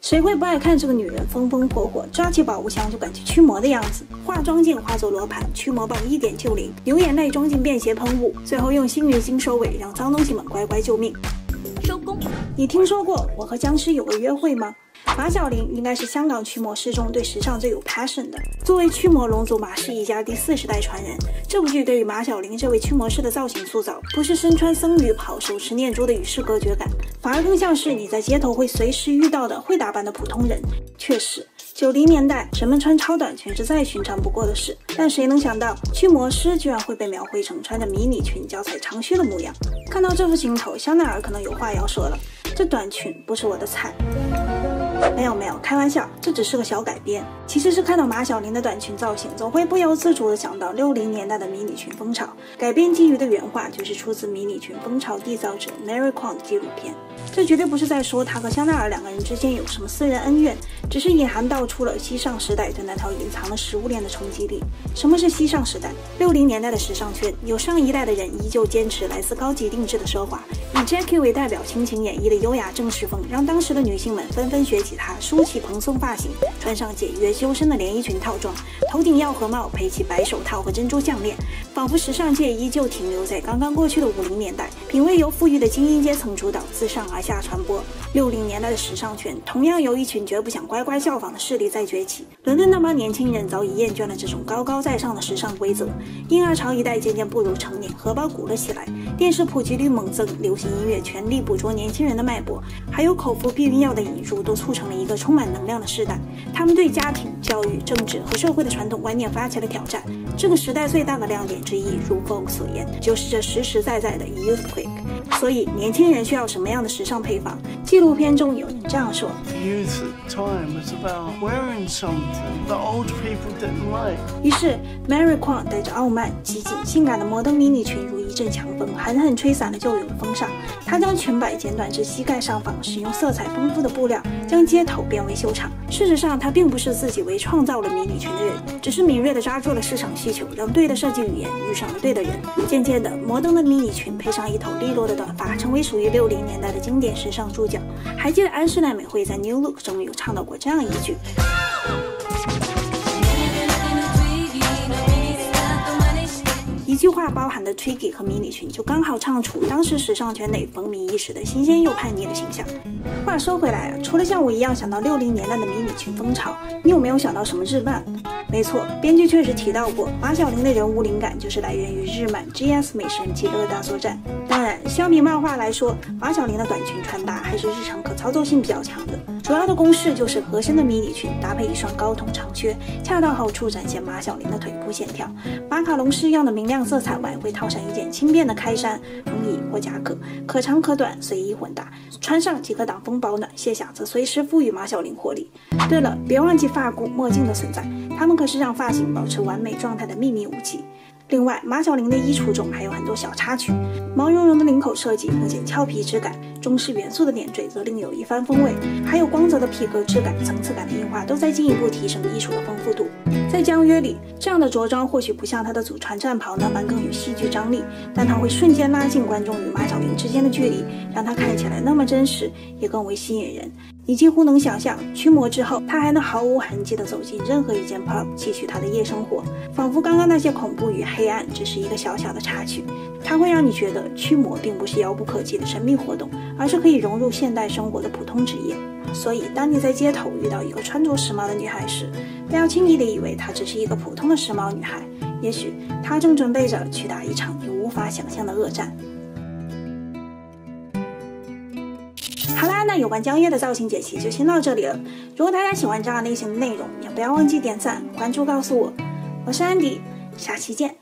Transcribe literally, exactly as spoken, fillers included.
谁会不爱看这个女人风风火火，抓起宝物箱就赶去驱魔的样子？化妆镜化作罗盘，驱魔棒一点就灵，流眼泪装进便携喷雾，最后用幸运星收尾，让脏东西们乖乖救命。收工。你听说过我和僵尸有个约会吗？马小玲应该是香港驱魔师中对时尚最有 passion 的。作为驱魔龙族马氏一家第四十代传人，这部剧对于马小玲这位驱魔师的造型塑造，不是身穿僧侣袍手持念珠的与世隔绝感，反而更像是你在街头会随时遇到的会打扮的普通人。确实，九零年代人们穿超短裙是再寻常不过的事，但谁能想到驱魔师居然会被描绘成穿着迷你裙脚踩长靴的模样。看到这幅镜头，香奈儿可能有话要说了，这短裙不是我的菜。没有没有，开玩笑，这只是个小改编。其实是看到马小玲的短裙造型，总会不由自主地想到六零年代的迷你裙风潮。改编基于的原话就是出自迷你裙风潮缔造者 Mary Quant 纪录片。这绝对不是在说他和香奈儿两个人之间有什么私人恩怨，只是隐含道出了西上时代对那条隐藏的食物链的冲击力。什么是西上时代？六零年代的时尚圈，有上一代的人依旧坚持来自高级定制的奢华，以 Jackie 为代表倾情演绎的优雅正式风，让当时的女性们纷纷学起她梳起蓬松发型，穿上简约修身的连衣裙套装，头顶药盒帽，配起白手套和珍珠项链，仿佛时尚界依旧停留在刚刚过去的五零年代，品味由富裕的精英阶层主导，自上而下传播。六零年代的时尚圈同样有一群绝不想乖乖效仿的势力在崛起。伦敦那帮年轻人早已厌倦了这种高高在上的时尚规则，婴儿潮一代渐渐步入成年，荷包鼓了起来，电视普及率猛增，流行音乐全力捕捉年轻人的脉搏，还有口服避孕药的引入，都促成了一个充满能量的时代。他们对家庭、教育、政治和社会的传统观念发起了挑战。这个时代最大的亮点之一，如 Vogue 所言，就是这实实在在的 Youthquake。所以年轻人需要什么样的时尚配方？纪录片中有人这样说 Youth at time was about wearing something that old people didn't like。 于是 Mary Quant 带着傲慢、激进、性感的摩登迷你裙如一阵强风，狠狠吹散了旧有的风尚。她将裙摆剪短至膝盖上方，使用色彩丰富的布料将街头变为秀场。事实上，她并不是自己为创造了迷你裙的人，只是敏锐地抓住了市场需求，让对的设计语言遇上了对的人。渐渐的，摩登的迷你裙配上一头利落的短发，成为属于六零年代的经典时尚主角。还记得安室奈美惠在 New Look 中有唱到过这样一句，一句话包含的 Twiggy 和迷你裙就刚好唱出当时时尚圈内风靡一时的新鲜又叛逆的形象。话说回来啊，除了像我一样想到六零年代的迷你裙风潮，你有没有想到什么日漫？没错，编剧确实提到过，马小玲的人物灵感就是来源于日漫 G S 美神极乐大作战。当然，相比漫画来说，马小玲的短裙穿搭还是日常可操作性比较强的。主要的公式就是合身的迷你裙搭配一双高筒长靴，恰到好处展现马小玲的腿部线条。马卡龙式样的明亮色彩外，会套上一件轻便的开衫、风衣或夹克，可长可短，随意混搭，穿上即可挡风保暖，卸下则随时赋予马小玲活力。对了，别忘记发箍、墨镜的存在，它们可是让发型保持完美状态的秘密武器。另外，马小玲的衣橱中还有很多小插曲，毛茸茸的领口设计不减俏皮质感，中式元素的点缀则另有一番风味，还有光泽的皮革质感、层次感的印花，都在进一步提升衣橱的丰富度。在僵约里，这样的着装或许不像她的祖传战袍那般更有戏剧张力，但它会瞬间拉近观众与马小玲之间的距离，让她看起来那么真实，也更为吸引人。你几乎能想象，驱魔之后，她还能毫无痕迹地走进任何一间 pub， 继续她的夜生活，仿佛刚刚那些恐怖与黑暗只是一个小小的插曲。它会让你觉得驱魔并不是遥不可及的神秘活动，而是可以融入现代生活的普通职业。所以，当你在街头遇到一个穿着时髦的女孩时，不要轻易地以为她只是一个普通的时髦女孩，也许她正准备着去打一场你无法想象的恶战。好啦，那有关江月的造型解析就先到这里了。如果大家喜欢这样类型的内容，也不要忘记点赞、关注，告诉我。我是安迪，下期见。